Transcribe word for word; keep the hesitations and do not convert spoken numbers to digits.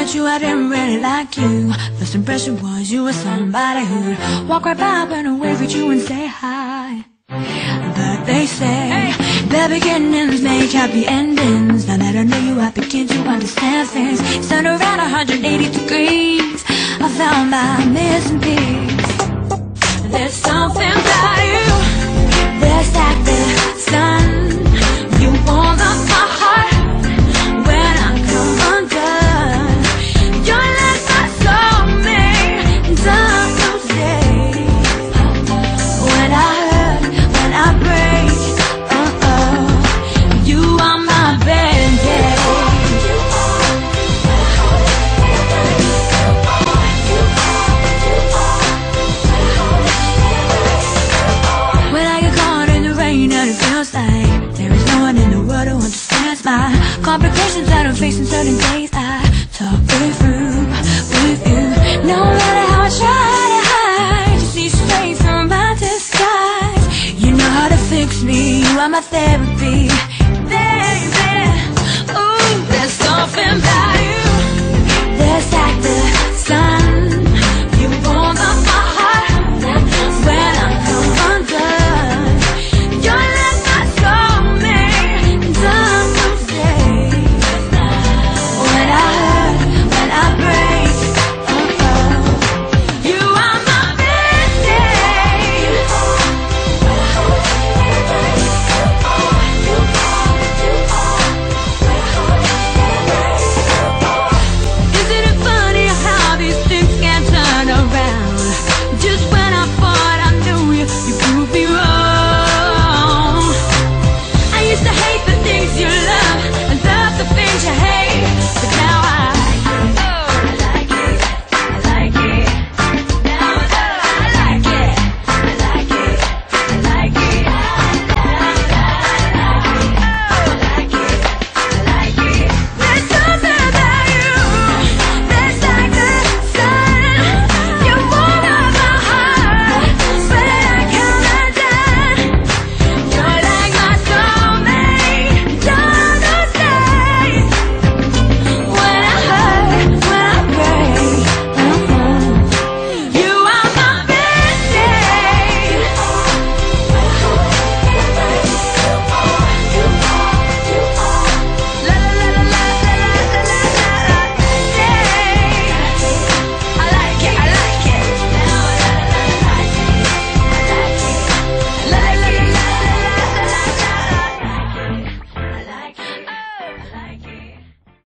met you, I didn't really like you. First impression was you were somebody who'd walk right by and wave at you and say hi. But they say bad beginnings make happy endings. Now that I know you, I begin to understand things. Turn around one hundred eighty degrees, I found my missing piece. There's something about you that's like the sun. You warm up my heart when I come undone. You're like my soulmate, done to say. When I hurt, when I break, uh-oh, you are my band-aid. When I get caught in the rain and it feels like there is no one in the world who understands my complications that I'm facing certain days, I talk it through with you. No matter how I try to hide, you see straight through my disguise. You know how to fix me, you are my therapy.